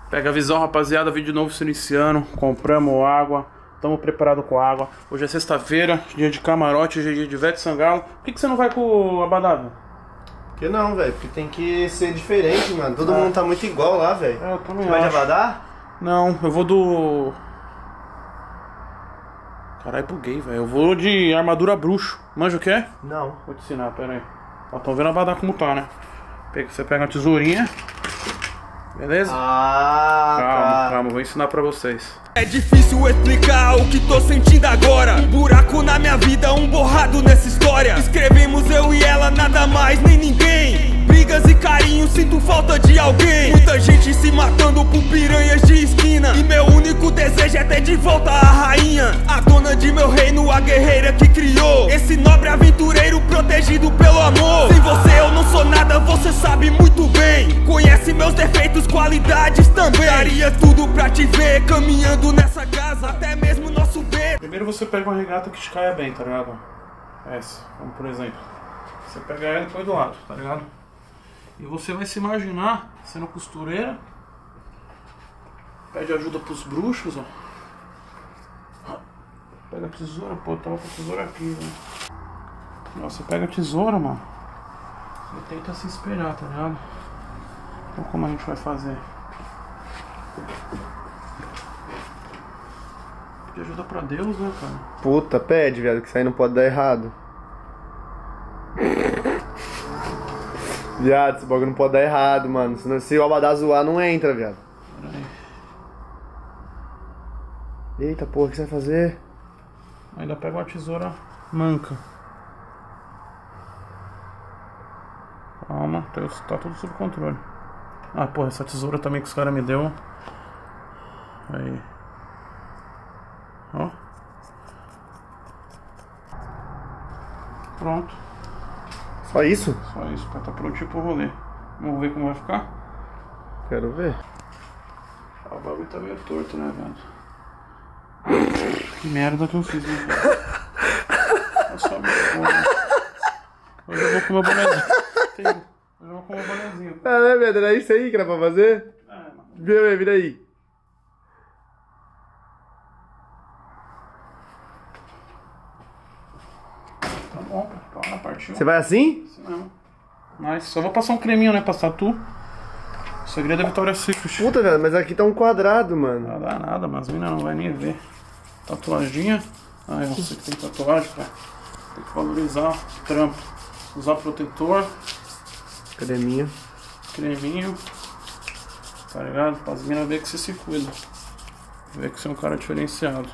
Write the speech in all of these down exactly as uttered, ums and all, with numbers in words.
Pega a visão, rapaziada, vídeo novo se iniciando. Compramos água, estamos preparados com água. Hoje é sexta-feira, dia de camarote, hoje é dia de Ivete Sangalo. Por que, que você não vai com o Abadá? Por que não, velho? Porque tem que ser diferente, mano. Todo ah. mundo tá muito igual lá, velho. É, eu também Você vai de acho. Abadá? Não, eu vou do... Caralho, buguei, velho. Eu vou de armadura bruxo. Manja o que é? Não. Vou te ensinar, pera aí. Ó, tão vendo a Abadá como tá, né? Você pega uma tesourinha. Beleza? Ah, calma, tá. calma, vou ensinar pra vocês. É difícil explicar o que tô sentindo agora. Um buraco na minha vida, um borrado nessa história. Escrevemos eu e ela, nada mais nem ninguém. Brigas e carinho, sinto falta de alguém. Muita gente se matando por piranhas de esquina. E meu único desejo é ter de volta a rainha, a dona de meu reino, a guerreira que criou esse nobre aventureiro protegido pelo amor. Sem você eu não sou nada, você sabe muito bem. Conhece meus defeitos, qualidades também. Daria tudo pra te ver caminhando nessa casa, até mesmo nosso beijo. Primeiro você pega uma regata que te caia bem, tá ligado? Essa, como por exemplo. Você pega ela e põe do lado, tá ligado? E você vai se imaginar sendo costureira. Pede ajuda pros bruxos, ó. Pega a tesoura, pô, eu tava com a tesoura aqui, velho. Nossa, você pega a tesoura, mano. Você tenta se espelhar, tá ligado? Então como a gente vai fazer? Pede ajuda pra Deus, né, cara? Puta, pede, velho, que isso aí não pode dar errado. Viado, esse bagulho não pode dar errado, mano. Senão, se o Abadá zoar, não entra, viado. Pera aí. Eita, porra, o que você vai fazer? Ainda pega uma tesoura manca. Calma, tá, tá tudo sob controle. Ah, porra, essa tesoura também que os caras me deu. Aí. Ó. Pronto. Só isso? Só isso, pra tá prontinho pro rolê. Vamos ver como vai ficar? Quero ver. Ah, o bagulho tá meio torto, né, velho? Que merda que eu fiz, né, velho? Eu só me foda. Hoje eu vou com o meu bonezinho. Hoje eu vou com o meu bonezinho. Ah, né, velho? Era isso aí que era pra fazer? É, mano. Vira aí, vira aí. Tá bom, calma, partiu. Você vai assim? Assim mesmo. Mas só vou passar um creminho, né, pra tatu. O segredo é Victoria's Secret. Puta, velho, mas aqui tá um quadrado, mano. Não dá nada, mas a mina não vai nem ver. Tatuaginha. Ah, eu sei que tem tatuagem, cara. Tem que valorizar o trampo. Usar protetor. Creminho. Creminho. Tá ligado? Pra as minas ver que você se cuida. Ver que você é um cara diferenciado.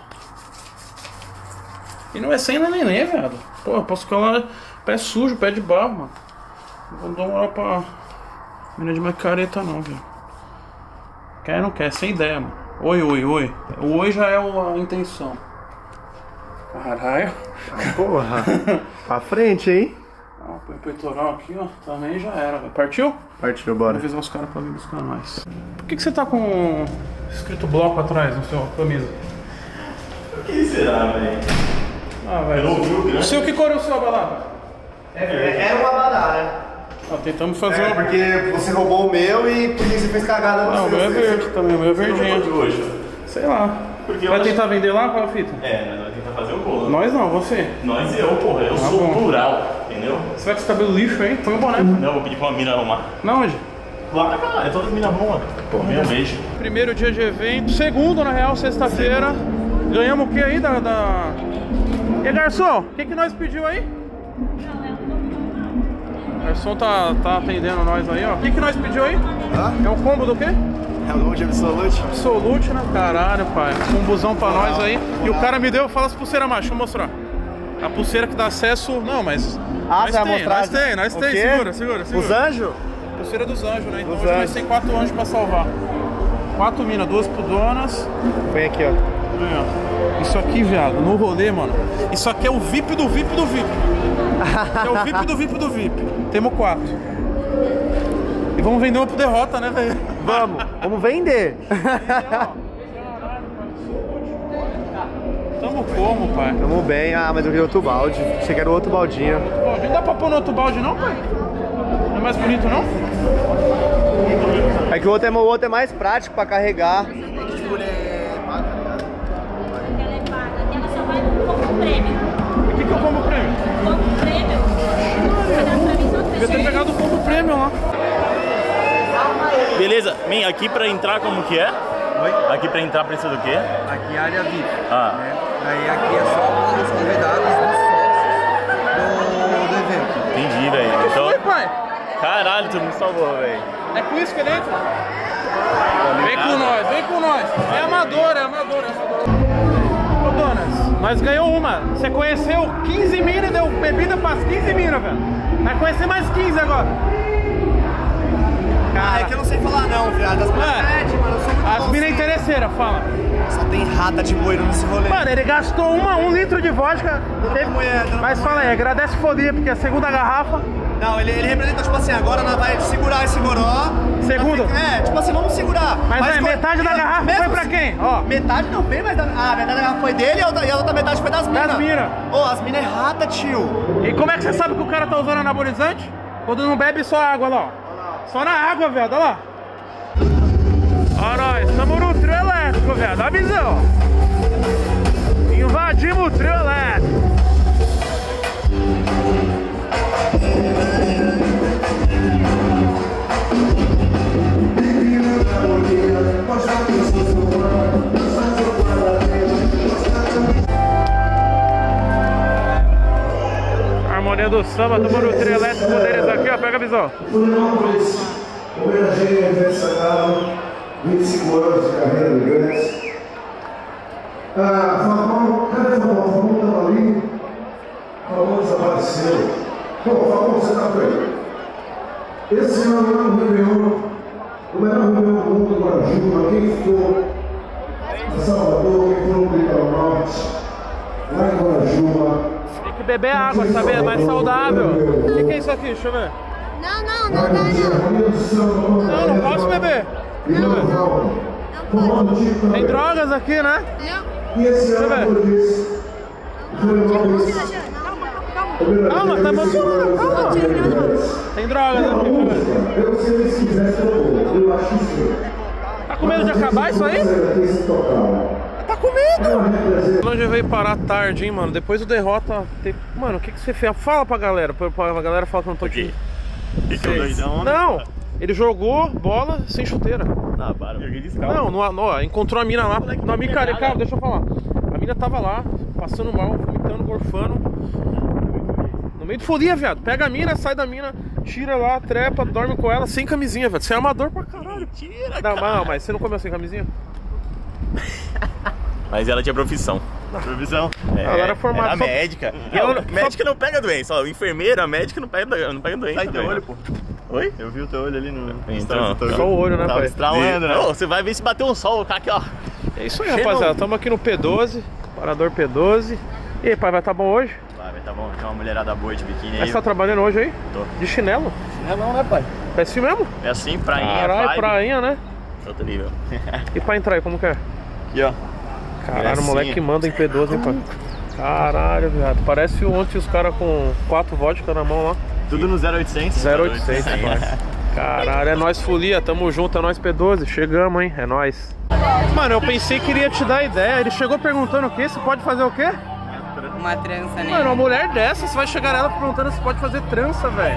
E não é sem neném, velho. Pô, eu posso ficar lá pé sujo, pé de barro, mano. Não vou dar uma hora pra mina de macareta não, velho. Quer ou não quer? Sem ideia, mano. Oi, oi, oi. O oi já é a intenção. Caralho. Porra. Pra frente, hein? Ah, põe o peitoral aqui, ó. Também já era, velho. Partiu? Partiu, bora. Vou avisar os caras pra vir buscar nós. Por que, que você tá com escrito bloco atrás na sua camisa? O que será, velho? Ah, velho. O seu, que cor é o seu, Abadá? É, era um Abadá, né? Ah, tentamos fazer É, uma... porque você roubou o meu e por isso você fez cagada. Não, o meu é verde também, o meu é verdinho. de hoje? Sei lá. Porque vai eu tentar acho... vender lá? Qual é a fita? É, nós vamos tentar fazer o bolo. Nós não, você. Nós e eu, porra. Eu Ah, sou bom. plural, entendeu? Você vai com esse cabelo lixo aí? Põe o boné. Não, eu vou pedir pra uma mina arrumar. Na onde? Lá, cara, é todas as minas boas. Porra, um beijo. Primeiro dia de evento. Segundo, na real, sexta-feira. Ganhamos o que aí da... da... E aí, garçom, o que, que nós pediu aí? O garçom tá, tá atendendo nós aí, ó. O que, que nós pediu aí? Hã? É um combo do quê? É o nome de Absolute? Absolute, né? Caralho, pai. Um busão pra nós aí. E o cara me deu, fala as pulseiras mais, deixa eu mostrar. A pulseira que dá acesso... Não, mas... Ah, nós você vai tem, mostrar? nós tem, nós O tem. quê? Segura, segura, segura. Os anjos? Pulseira dos anjos, né? Então Dos hoje nós anjos. tem quatro anjos pra salvar. Quatro minas, duas pro donas. Põe aqui, ó. Aí, ó. Isso aqui, viado, no rolê, mano. Isso aqui é o V I P do V I P do V I P. É o V I P do V I P do V I P. Temos quatro. E vamos vender uma pro derrota, né, velho? Vamos, vamos vender. Tamo como, pai? Tamo bem. Ah, mas eu vi outro balde. Achei que era outro baldinho. Não dá pra pôr no outro balde, não, pai? Não é mais bonito, não? É que o outro é, o outro é mais prático pra carregar. Porque ela é paga. Aquela só vai como prêmio. O que que eu como prêmio? Como prêmio? Você dá pra mim só Devia ter pegado o combo prêmio lá. Beleza, Min, aqui pra entrar como que é? Oi? Aqui pra entrar precisa do quê? Aqui é a área V I P. Ah. Né? Aí aqui é só os convidados, os sócios do, do evento. Entendi, velho. Então... Oi, pai. Caralho, tu me salvou, velho. É com isso que ele entra? Vem com nós, vem com nós. É amador, é amador, é amador. Ô, Donas, nós ganhou uma. Você conheceu quinze minas e deu bebida para as quinze minas, velho. Vai conhecer mais quinze agora. Ah, é que eu não sei falar não, viado. As minas É. mano, eu sou muito As bonzinho. minas interesseiras, fala. Só tem rata de moiro nesse rolê. Mano, ele gastou uma, um litro de vodka. Teve... mulher, dona Mas fala aí, agradece folia, porque a segunda garrafa. Não, ele, ele representa, tipo assim, agora nós vai segurar esse goró. Segundo? É, tipo assim, vamos segurar. Mas, é, foi- metade da é, garrafa mesmo foi pra se- quem? Ó. Metade não, bem mais da... Ah, metade da garrafa foi dele e a outra, e a outra metade foi das minas. Das minas. Ô, as minas é rata, tio. E como é que você sabe que o cara tá usando anabolizante? Quando não bebe só água lá, ó. Só na água, velho, olha lá. Ó nós, estamos no trio elétrico, velho, dá a visão. Invadimos o trio elétrico. Harmonia do samba, estamos no trio elétrico deles aqui, ó, pega a visão. Florianópolis homenageia o Ivete Sangalo, vinte e cinco anos de carreira do Ivete. Ah, Fabão, cadê Fabão? Fabão estava ali, Fabão desapareceu. Pô, Fabão, você está por aí. Esse ano é o Réveillon, o melhor Réveillon do mundo do Guarajuba. Quem ficou em Salvador, quem foi no Litoral Norte, lá em Guarajuba. Tem que beber água, sabe? É mais saudável. O que, que é isso aqui? Deixa eu ver. Não, não, não dá não. Não, não posso beber. Tem drogas aqui, né? E esse ano, como eu disse, Florianópolis. Calma, tá emocionado, calma. Tem drogas aqui, deixa eu ver. Eu sei se quisesse, eu acho que sim. Tá com medo de acabar isso aí? Tá com medo! Longe veio parar tarde, hein, mano. Depois do derrota. Te... Mano, o que, que você fez? Fala pra galera. Pra, pra galera falar que eu não tô aqui. Que que é doidão, né? Não! Ele jogou bola sem chuteira. Ah, para. Joguei descalço. Não, no, no, encontrou a mina lá. Na micareta, calma, deixa eu falar. A mina tava lá, passando mal, vomitando, gorfando. No meio de folia, viado. Pega a mina, sai da mina, tira lá, trepa, dorme com ela sem camisinha, velho. Você é amador pra caralho. Mentira, Não, cara. mas, mas você não comeu sem camisinha? Mas ela tinha profissão. Profissão? É, Ela era formada Era só- médica. Ela- Não, médica não pega doença. Ó, enfermeira, médica não pega, não pega doença. Sai teu velho. olho, pô. Oi? Eu vi o teu olho ali no... Então, Só o olho, né, Tava pai? estralando, né? Ô, você vai ver se bater um sol, o cara aqui, ó. É isso aí, Cheio rapaziada. não. Estamos aqui no P doze, parador P doze. E aí, pai, vai tá bom hoje? Vai, vai, tá bom. Tem uma mulherada boa de biquíni Mas aí. você tá trabalhando hoje aí? Tô. De chinelo? É não, né, pai? É assim mesmo? É assim, prainha, Caralho, vibe. prainha, né? Outro nível. E pra entrar aí, como que é? Aqui, ó. Caralho, o Gracinha. moleque manda em P doze, hein, pai? Caralho, viado. Parece ontem os caras com quatro vodka na mão lá. Tudo no zero oitocentos. zero oitocentos, pai. Caralho, é nóis, folia. Tamo junto, é nóis P doze. Chegamos, hein? É nóis. Mano, eu pensei que iria te dar ideia. Ele chegou perguntando o quê? Você pode fazer o quê? Uma trança, né? Mano, uma mulher dessa, você vai chegar nela perguntando se pode fazer trança, velho.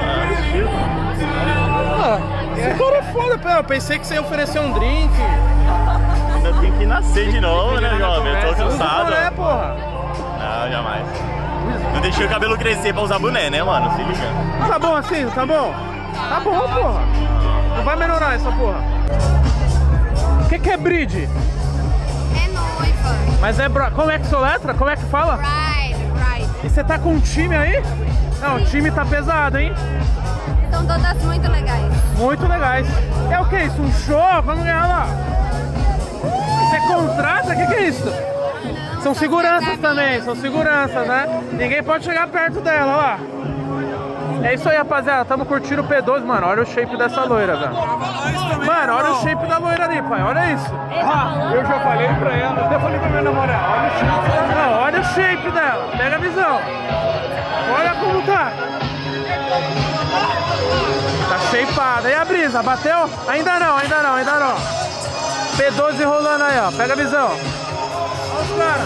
Ah, esse cara é foda, pô. Eu pensei que você ia oferecer um drink. Ainda tem que nascer de novo, né, jovem? Eu tô Usa cansado. boné, porra. Não, jamais. Não deixei o cabelo crescer pra usar boné, né, mano? Se liga. Tá bom assim, tá bom? Tá bom, porra. Não vai melhorar essa porra. O que, que é bride? É noiva. Mas é bra... Como é que soletra? Como é que fala? Bride, bride. E você tá com um time aí? Não, o time tá pesado, hein? São todas muito legais. Muito legais. É o que isso? Um show? Vamos ganhar lá. Você contrata? O que, que é isso? São seguranças também, são seguranças, né? Ninguém pode chegar perto dela, ó lá. É isso aí, rapaziada. Tamo curtindo o P doze, mano. Olha o shape dessa loira, velho. Mano, olha o shape da loira ali, pai. Olha isso. Ah, eu já falei pra ela, até falei pra minha namorada. Olha o shape dela. Não, olha o shape dela. Pega a visão. Olha como tá. Tá shape chapada. E a brisa, bateu? Ainda não, ainda não, ainda não. P doze rolando aí, ó. Pega a visão. Olha os caras.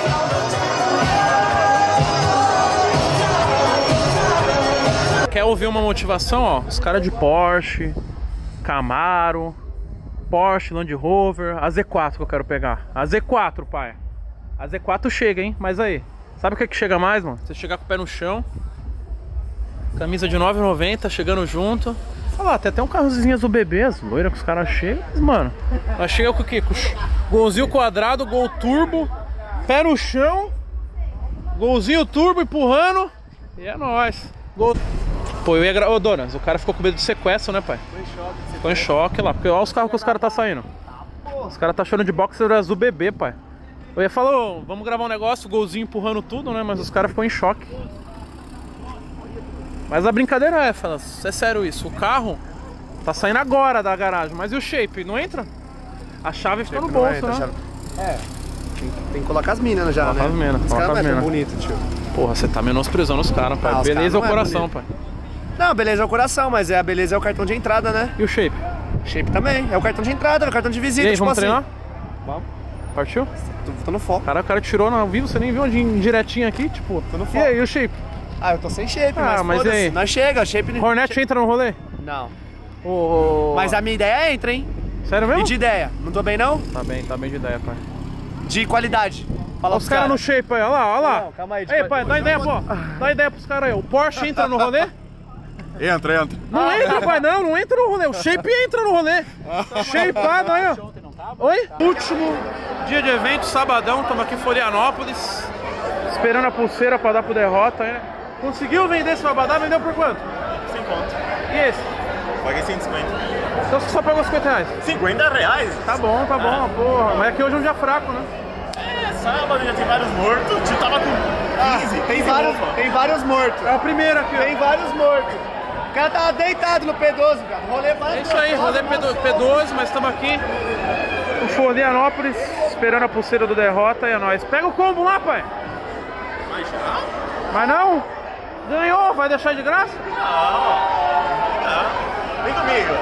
Quer ouvir uma motivação, ó? Os caras de Porsche, Camaro, Porsche, Land Rover, a Z quatro que eu quero pegar. A Z quatro, pai. A Z quatro chega, hein? Mas aí, sabe o que é que chega mais, mano? Você chegar com o pé no chão, camisa de nove reais e noventa centavos, chegando junto. Olha lá, tem até um carrozinho do bebê, as loiras que os caras chegam. Mas, mano, nós chega com o quê? Com golzinho quadrado, gol turbo, pé no chão, golzinho turbo empurrando. E é nóis. Gol. Pô, eu ia gra... Ô, Donas, o cara ficou com medo de sequestro, né, pai? Ficou em choque. Ficou em choque lá, porque olha os carros que os caras tá saindo. Os caras tá achando de boxer azul bebê, pai. Eu ia falar, ô, vamos gravar um negócio, golzinho empurrando tudo, né? Mas os caras ficou em choque. Mas a brincadeira é, fala, é sério isso, o carro tá saindo agora da garagem, mas e o shape, não entra? A chave fica no bolso, entra, né? Chave... É, tem, tem que colocar as minas já, coloca né? As mina, os caras não é tão bonito, tio. Porra, você tá menosprezando os caras, pai. Ah, beleza é o coração, é pai. Não, beleza é o coração, mas é, a beleza é o cartão de entrada, né? E o shape? Shape também, é o cartão de entrada, é o cartão de visita, e aí, tipo vamos assim. treinar? Vamos. Partiu? Tô, tô no foco. Cara, o cara tirou ao vivo, você nem viu onde direitinho aqui, tipo. Tô no foco. E aí, o shape? Ah, eu tô sem shape, ah, mas, mas aí? Nós chega, shape... Hornet shape... entra no rolê? Não. Oh, mas a minha ideia entra, hein? Sério mesmo? E de ideia? Não tô bem, não? Tá bem, tá bem de ideia, pai. De qualidade. Fala os caras cara no shape aí, olha lá, olha lá. Não, calma aí. Ei, pai, dá ideia, pô. Dá ideia pros caras aí. O Porsche entra no rolê? Entra, entra. Não ah, entra, pai, não, não entra no rolê. O shape entra no rolê. Shapeado aí, ó. Oi? Último dia de evento, sabadão, estamos aqui em Florianópolis. Esperando a pulseira pra dar pro Derrota, né? Conseguiu vender esse babadá? Vendeu por quanto? Sem conto. E esse? Paguei cento e cinquenta. Então você só pagou cinquenta reais? cinquenta reais? Tá bom, tá bom, ah. porra. Mas é que hoje é um dia fraco, né? É, sábado já tem vários mortos. O tio tava com quinze. Ah, tem, vários, tem vários mortos. É o primeiro aqui, ó. Tem vários mortos. O cara tava deitado no P doze, cara. Rolê vários. É isso aí, rolê P doze, mas estamos aqui em Florianópolis, esperando a pulseira do Derrota e é nóis. Pega o combo lá, pai. Mas já? Mas não? Ganhou, vai deixar de graça? Não. Não. Vem comigo.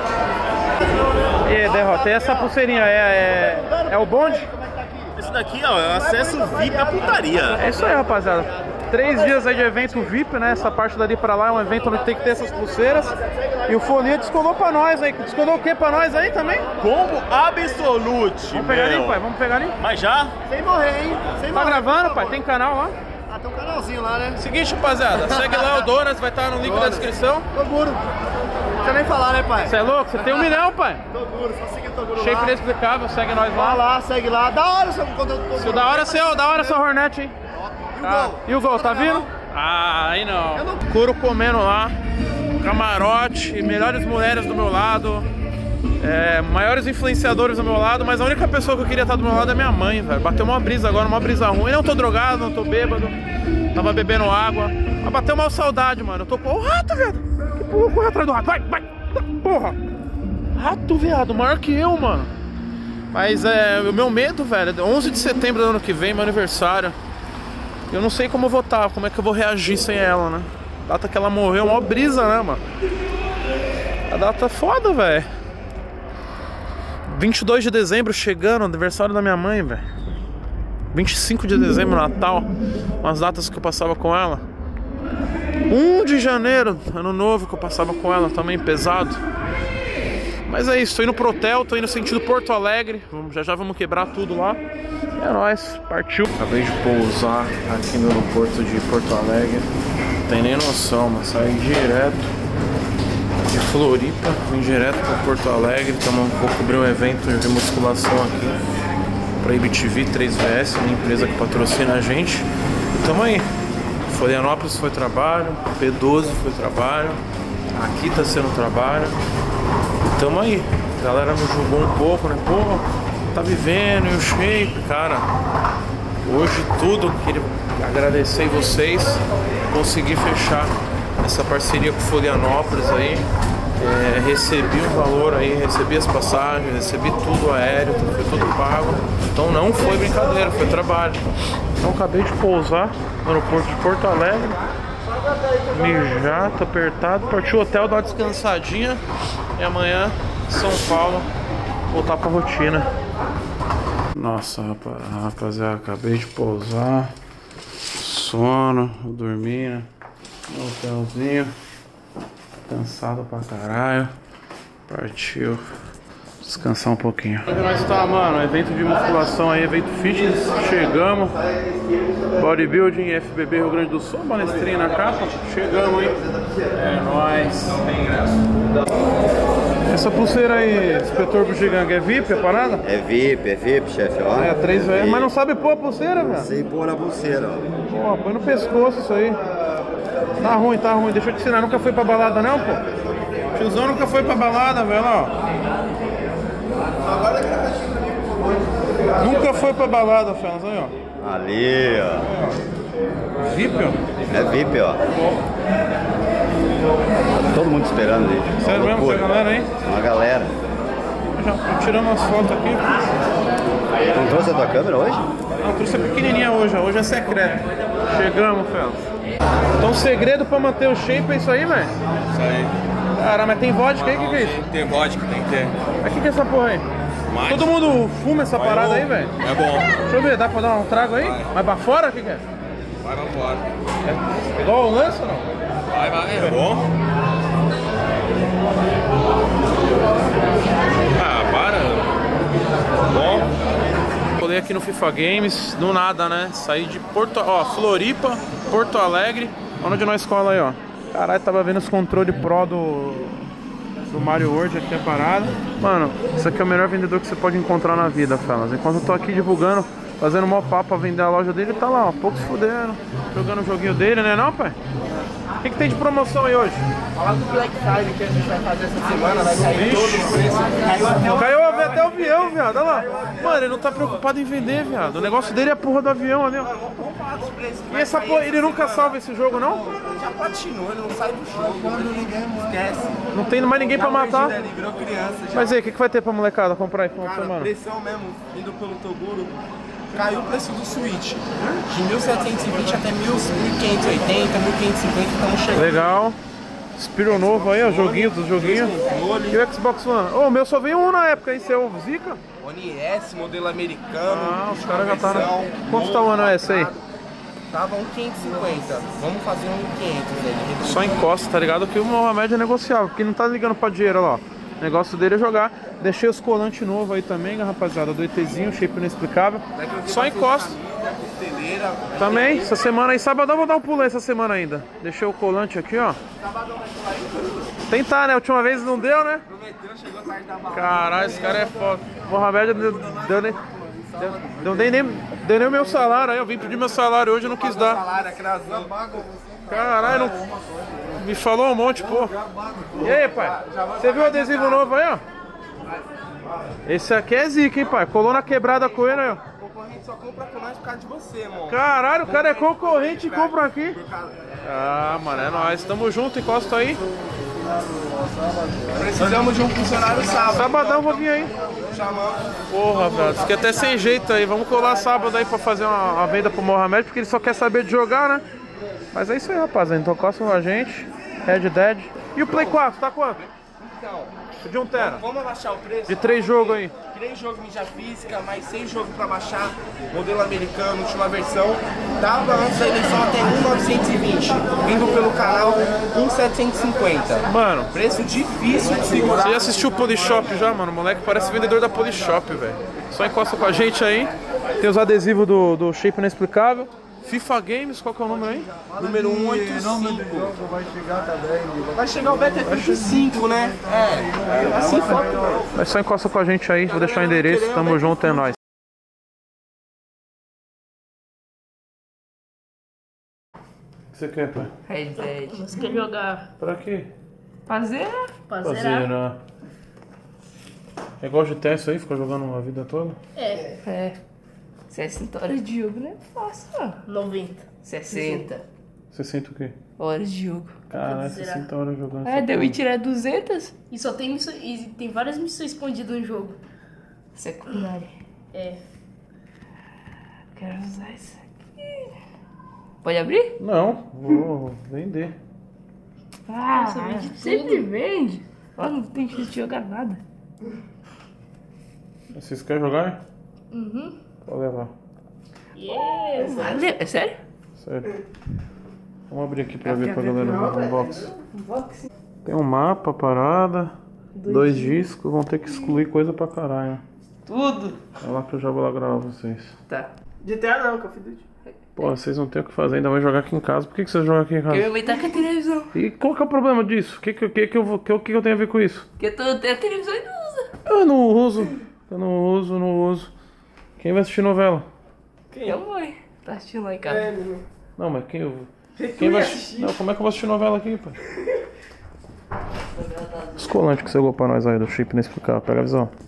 E aí, Derrota, e essa pulseirinha é, é, é o bonde? Esse daqui, ó, é o acesso V I P à putaria. É isso aí, rapaziada. Três dias aí de evento V I P, né? Essa parte dali pra lá é um evento onde tem que ter essas pulseiras. E o Folia descolou pra nós aí. Descolou o que pra nós aí também? Combo Absolute. Vamos pegar ali, pai? Vamos pegar ali? Mas já? Sem morrer, hein? Sem tá morrer, gravando, pai? Tem canal lá? Ah, tem um canalzinho lá, né? Seguinte, rapaziada. Segue lá o Donas, vai estar no link da descrição. Toguro. Não precisa nem falar, né, pai? Você é louco? Você tem um milhão, pai. Toguro, só seguir o Toguro lá. Shape inexplicável, segue nós lá. Vai lá, segue lá. Da hora o seu conteúdo do Toguro. Da hora seu, da hora seu Hornet, hein? E o ah. gol? E o gol, tá vindo? Ah, aí não. não. Curo comendo lá, camarote, melhores mulheres do meu lado, é, maiores influenciadores do meu lado, mas a única pessoa que eu queria estar do meu lado é minha mãe, velho. Bateu uma brisa agora, uma brisa ruim. Não tô drogado, não tô bêbado, tava bebendo água. Mas bateu mal saudade, mano. Eu tô com o rato, velho. Que porra, corre atrás do rato, vai, vai. Porra. Rato, viado, maior que eu, mano. Mas é, o meu medo, velho, onze de setembro do ano que vem, meu aniversário. Eu não sei como eu vou estar, como é que eu vou reagir sem ela, né? A data que ela morreu, mó brisa, né, mano? A data é foda, velho. vinte e dois de dezembro chegando, aniversário da minha mãe, velho. vinte e cinco de dezembro, Natal. Umas datas que eu passava com ela. um de janeiro, ano novo, que eu passava com ela também, pesado. Mas é isso, tô indo pro hotel, tô indo sentido Porto Alegre. Já já vamos quebrar tudo lá. É nóis, partiu. Acabei de pousar aqui no aeroporto de Porto Alegre. Não tem nem noção, mas saí direto de Floripa, vim direto para Porto Alegre. Tamo, vou cobrir um evento de musculação aqui pra I B T V três V S, uma empresa que patrocina a gente. E tamo aí. Florianópolis foi trabalho, P doze foi trabalho, aqui tá sendo trabalho. E tamo aí. A galera me julgou um pouco, né? Pô, tá vivendo, e o shape, cara. Hoje tudo, queria agradecer vocês, consegui fechar essa parceria com Florianópolis aí. É, recebi um valor aí, recebi as passagens, recebi tudo aéreo, foi tudo pago. Então não foi brincadeira, foi trabalho. Então acabei de pousar no aeroporto de Porto Alegre. mijar, tô apertado. Partiu o hotel, dar uma descansadinha. E amanhã, São Paulo, voltar pra rotina. Nossa, rapaziada, acabei de pousar. Sono, vou dormir, né? No hotelzinho. Cansado pra caralho. Partiu descansar um pouquinho. Onde nós tá, mano? Evento de musculação aí, evento fitness. Chegamos. Bodybuilding, F B B Rio Grande do Sul. Balestrinha na capa. Chegamos, hein? É nóis. Essa pulseira aí, inspetor Bugiganga, é V I P a parada? É V I P, é V I P, chefe, ó. É, três vezes. Mas não sabe pôr a pulseira, velho? Sei pôr a pulseira, ó. Pô, põe no pescoço isso aí. Tá ruim, tá ruim. Deixa eu te ensinar. Nunca foi pra balada, não, pô? Tiozão nunca foi pra balada, velho, ó. Nunca foi pra balada, Fernando, aí, ó. Ali, ó. V I P, ó. É V I P, ó. Todo mundo esperando ali. Sério mesmo? Tem a galera aí? Uma galera. Já tô tirando umas fotos aqui. Não trouxe a tua câmera hoje? Não, trouxe a pequenininha hoje, ó. Hoje é secreto. Chegamos, Fernando. Então o segredo pra manter o shape é isso aí, velho? Isso aí. Caramba, mas tem vodka aí? O que, que é isso? Tem vodka, tem que ter. Mas o que, que é essa porra aí? Mate. Todo mundo fuma essa Vai parada bom. aí, velho? É bom. Deixa eu ver, dá pra dar um trago aí? Vai. Mas pra fora o que, que é? Vai, vamos embora. É igual o lance ou não? Vai, vai, é bom. Ah, para. Bom. Colei aqui no FIFA Games, do nada, né? Saí de Porto... Ó, Floripa, Porto Alegre. Onde nós cola aí, ó. Caralho, tava vendo os controles Pro do... do Mario World aqui a parada. Mano, isso aqui é o melhor vendedor que você pode encontrar na vida, fellas. Enquanto eu tô aqui divulgando, fazendo mó papo pra vender a loja dele, tá lá, ó, pouco se fudendo, jogando o joguinho dele, né não, pai? O que, que tem de promoção aí hoje? Falar do Black Friday que a gente vai fazer essa semana, vai cair todos os preços. Caiu até o... Caiu até o avião, viado, olha lá. Mano, ele não tá preocupado em vender, viado. O negócio dele é a porra do avião ali, ó. Vamos falar dos preços. E essa porra, ele nunca salva esse jogo, não? Já platinou, ele não sai do jogo. Quando ninguém esquece. Não tem mais ninguém pra matar. Ele virou criança já. Mas aí, o que, que vai ter pra molecada comprar aí final de Cara, semana? pressão mesmo, indo pelo Toguro. Caiu o preço do Switch. De mil setecentos e vinte até mil quinhentos e oitenta, mil quinhentos e cinquenta, estamos chegando. Legal. Spiro novo aí, ó, joguinho dos joguinhos. E o Xbox One? Ô, o meu só veio um na época, hein? Seu Zika? One S, modelo americano. Ah, os caras já tá na... Quanto tá o One S aí? Tava um quinhentos e cinquenta. Vamos fazer um quinhentos aí. Só encosta, tá ligado? Que o Mohamed é negociável, porque não tá ligando pra dinheiro, ó. O negócio dele é jogar. Deixei os colantes novos aí também, rapaziada, do ETzinho, shape inexplicável. Só encosta. Também, essa semana aí, sabadão vou dar um pulo aí essa semana ainda. Deixei o colante aqui, ó. Tentar, né? A última vez não deu, né? Caralho, esse cara é foda. Mohamed deu, deu nem... Deu, deu, nem, nem, deu nem o meu salário aí, eu vim pedir meu salário hoje e não quis dar. Caralho, não... me falou um monte, pô. E aí, pai? Você viu o adesivo novo aí, ó? Esse aqui é zica, hein, pai? Colou na quebrada com ele aí, ó. O concorrente só compra com nós por causa de você, irmão. Caralho, o cara é concorrente e compra aqui. Ah, mano, é nóis. Tamo junto, encosta aí. Precisamos de um funcionário sábado. Sabadão vou vir aí. Porra, velho, fiquei até sem jeito aí. Vamos colar sábado aí pra fazer uma, uma venda pro Mohamed, porque ele só quer saber de jogar, né? Mas é isso aí, rapaziada. Então costa com a gente. Red Dead. E o Play quatro, tá quanto? Então, de um tera. Vamos abaixar o preço? De três jogos aí. Três jogos mídia física, mais seis jogos pra baixar. Modelo americano, última versão. Tava antes da eleição até mil novecentos e vinte. Vindo pelo canal mil setecentos e cinquenta. Mano, preço difícil de segurar. Você já assistiu o Polishop já, mano? O moleque parece vendedor da Polishop, velho. Só encosta com a gente aí. Tem os adesivos do, do Shape Inexplicável. FIFA Games, qual que é o número aí? Número cento e oitenta e cinco. Vai chegar também. Vai chegar o Battlefield cinco, né? É, assim foto. Mas só encosta com a gente aí, vou deixar o endereço, tamo junto, é nóis. O que você quer, pai? Red Dead. Você quer jogar? Pra quê? Fazer? Fazer. Fazer, é igual G T A isso aí, ficar jogando uma vida toda? É. É. sessenta horas de jogo não é fácil, não. noventa. sessenta. sessenta o quê? Horas de jogo. Caralho, sessenta horas jogando. É, deu e tirar duzentas. E só tem missões, e tem várias missões escondidas no jogo. Secundária. É. Quero usar isso aqui. Pode abrir? Não, vou vender. Ah, Nossa, vende sempre vende. Ó, não tem chance de jogar nada. Vocês querem jogar? Uhum. Pode levar. Yes. Valeu, é sério? Sério. Vamos abrir aqui pra Abre, ver pra abre, galera abre. no unboxing. Unboxing. Tem um mapa, parada, Dois dois discos, vão ter que excluir coisa pra caralho. Tudo. É lá que eu já vou lá gravar vocês. Tá. G T A não, Call of Duty. Pô, vocês não tem o que fazer, ainda vão jogar aqui em casa. Por que, que vocês jogam aqui em Porque minha casa? mãe tá com a televisão. E qual que é o problema disso? O que, que, que, que, eu, vou- que, que eu tenho a ver com isso? Porque tu tem a televisão e não usa. Eu não uso, eu não uso, não uso. Quem vai assistir novela? Minha mãe tá assistindo lá em casa. É, meu. Não, mas quem eu... Você Quem vai ia assistir? assistir? Não, como é que eu vou assistir novela aqui, pai? Descolante que você jogou pra nós aí do chip nesse carro, pega a visão.